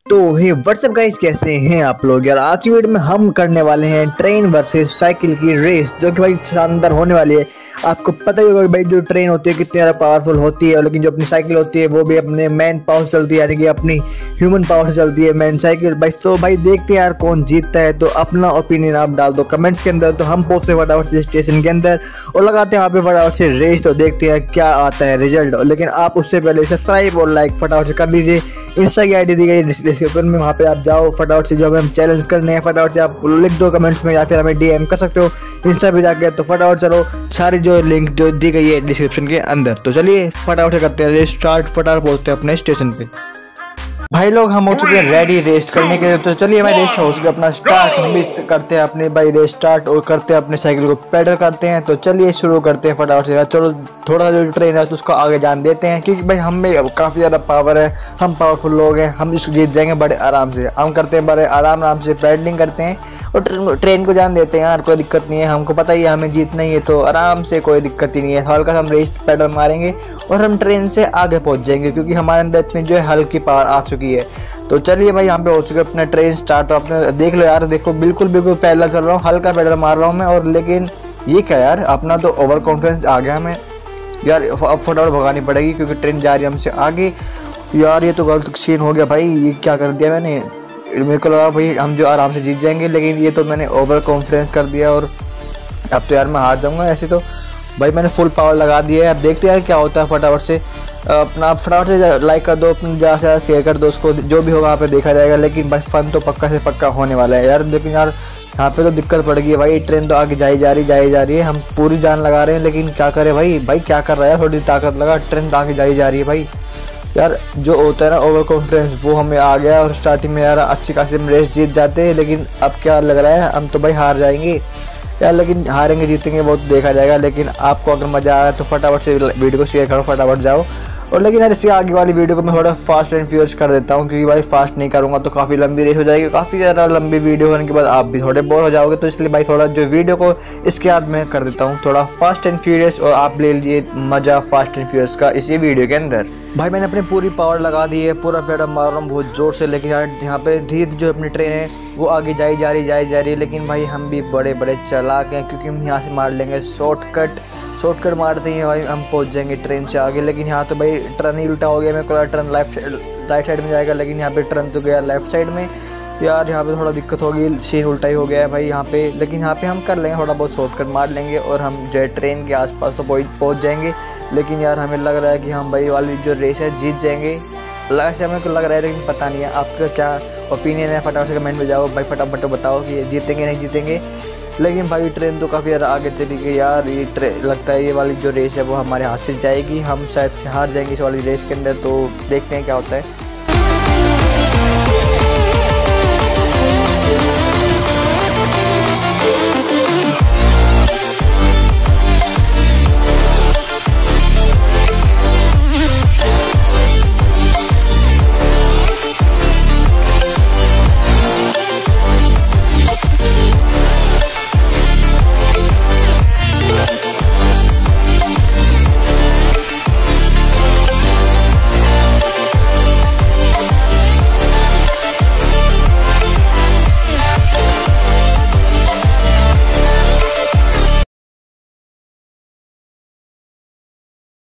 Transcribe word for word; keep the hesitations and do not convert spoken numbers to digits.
तो हे WhatsApp guys, कैसे हैं आप लोग यार। आज की वीडियो में हम करने वाले हैं ट्रेन वर्सेस साइकिल की रेस, जो कि भाई शानदार होने वाली है। आपको पता ही होगा भाई, जो ट्रेन होती है कितनी ज़्यादा पावरफुल होती है, लेकिन जो अपनी साइकिल होती है वो भी अपने मैन पावर से चलती है, यानी कि अपनी ह्यूमन पावर से चलती है मैन साइकिल। भाई तो भाई देखते हैं यार कौन जीतता है। तो अपना ओपिनियन आप डाल दो कमेंट्स के अंदर। तो हम पहुंचते फटाफट से स्टेशन के अंदर और लगाते हैं वहाँ पे फटाफट से रेस। तो देखते हैं क्या आता है रिजल्ट। लेकिन आप उससे पहले सब्सक्राइब और लाइक फटाफट से कर लीजिए। इंस्टा की आईडी दी गई डिस्क्रिप्शन में, वहाँ पे आप जाओ फटाफट से। जो हमें चैलेंज करने हैं फटाफट से आप लिख दो कमेंट्स में, या फिर हमें डीएम कर सकते हो इंस्टा पे जाके। तो फटाफट चलो, सारी जो लिंक जो दी गई है डिस्क्रिप्शन के अंदर। तो चलिए फटाफट से करते हैं स्टार्ट, फटाफट पहुंचते हैं अपने स्टेशन पे। भाई लोग हम हो चुके हैं रेडी रेस करने के लिए। तो चलिए भाई रेस हो चुका अपना स्टार्ट। हम भी करते हैं अपने भाई रेस स्टार्ट और करते हैं अपने साइकिल को पेडल करते हैं। तो चलिए शुरू करते हैं फटाफट से। चलो थोड़ा जो ट्रेन है तो उसको आगे जान देते हैं, क्योंकि भाई हम में काफ़ी ज़्यादा पावर है, हम पावरफुल लोग हैं, हम इसको जीत जाएंगे बड़े आराम से। हम करते हैं बड़े आराम आराम से पेडलिंग करते हैं और ट्रेन को जान देते हैं यार, कोई दिक्कत नहीं है। हमको पता ही है हमें जीतना ही है, तो आराम से कोई दिक्कत ही नहीं है। हल्का सा हम रेस पेडल मारेंगे और हम ट्रेन से आगे पहुंच जाएंगे, क्योंकि हमारे अंदर इतनी जो है हल्की पावर आ चुकी है। तो चलिए भाई यहाँ पे हो चुके अपना ट्रेन स्टार्ट। तो अपने देख लो यार, देखो बिल्कुल बिल्कुल पैदल चल रहा हूँ, हल्का पैदल मार रहा हूँ मैं। और लेकिन ये क्या यार, अपना तो ओवर कॉन्फिडेंस आ गया हमें यार। अब फटाफट भगानी पड़ेगी क्योंकि ट्रेन जा रही है हमसे आगे। यार ये तो गलत सीन हो गया भाई, ये क्या कर दिया मैंने। मेरे को लगा भाई हम जो आराम से जीत जाएंगे, लेकिन ये तो मैंने ओवर कॉन्फिडेंस कर दिया और अब तो यार मैं हार जाऊँगा। ऐसे तो भाई मैंने फुल पावर लगा दी है। अब देखते हैं क्या होता है। फटाफट से अपना फटाफट से लाइक कर दो, अपने ज़्यादा से ज़्यादा शेयर कर दो उसको, जो भी होगा वहाँ पे देखा जाएगा। लेकिन भाई फन तो पक्का से पक्का होने वाला है यार। लेकिन यार यहाँ पे तो दिक्कत पड़ गई है भाई, ट्रेन तो आगे जाई जा रही जाई जा रही है। हम पूरी जान लगा रहे हैं, लेकिन क्या करें भाई। भाई क्या कर रहा है, थोड़ी ताकत लगा, ट्रेन तो आगे जाई जा रही है भाई। यार जो होता है ना ओवर कॉन्फिडेंस, वो हमें आ गया। और स्टार्टिंग में यार अच्छी खासी रेस जीत जाते हैं, लेकिन अब क्या लग रहा है हम तो भाई हार जाएंगे यार। लेकिन हारेंगे जीतेंगे वो तो देखा जाएगा। लेकिन आपको अगर मज़ा आया तो फटाफट से वीडियो को शेयर करो, फटाफट जाओ। और लेकिन यार इससे आगे वाली वीडियो को मैं थोड़ा फास्ट एंड फ्यूरियस कर देता हूँ, क्योंकि भाई फास्ट नहीं करूँगा तो काफ़ी लंबी रेस हो जाएगी। काफ़ी ज़्यादा लंबी वीडियो होने के बाद आप भी थोड़े बोर हो जाओगे, तो इसलिए भाई थोड़ा जो वीडियो को इसके बाद मैं कर देता हूँ थोड़ा फास्ट एंड फ्यूरियस, और आप ले लीजिए मज़ा फास्ट एंड फ्यूरियस का इसी वीडियो के अंदर। भाई मैंने अपनी पूरी पावर लगा दी है, पूरा पेडल मार रहा हूँ बहुत ज़ोर से। लेकिन यार यहाँ पे धीरे धीरे जो अपनी ट्रेन है वो आगे जाई जा रही जाई जा रही है। लेकिन भाई हम भी बड़े बड़े चालाक हैं, क्योंकि हम यहाँ से मार लेंगे शॉर्टकट। शॉर्टकट मारते ही भाई हम पहुँच जाएंगे ट्रेन से आगे। लेकिन यहाँ तो भाई टर्न ही उल्टा हो गया, मेरे को टर्न लेफ्ट राइट साइड में जाएगा, लेकिन यहाँ पे टर्न तो गया लेफ्ट साइड में। यार यहाँ पे थोड़ा दिक्कत होगी, सीन उल्टा ही हो गया है भाई यहाँ पे। लेकिन यहाँ पे हम कर लेंगे, थोड़ा बहुत शॉर्टकट मार लेंगे और हम जो है ट्रेन के आसपास तो पहुँच जाएंगे। लेकिन यार हमें लग रहा है कि हम भाई वाली जो रेस है जीत जाएंगे, ऐसे हमें को लग रहा है, लेकिन पता नहीं है। आपका क्या ओपिनियन है फटाफट से कमेंट में जाओ भाई, फटाफट बताओ कि जीतेंगे नहीं जीतेंगे। लेकिन भाई ट्रेन तो काफ़ी ज़्यादा आगे चली गई यार। ये ट्रेन लगता है ये वाली जो रेस है वो हमारे हाथ से जाएगी, हम शायद से हार जाएंगे इस वाली रेस के अंदर। तो देखते हैं क्या होता है।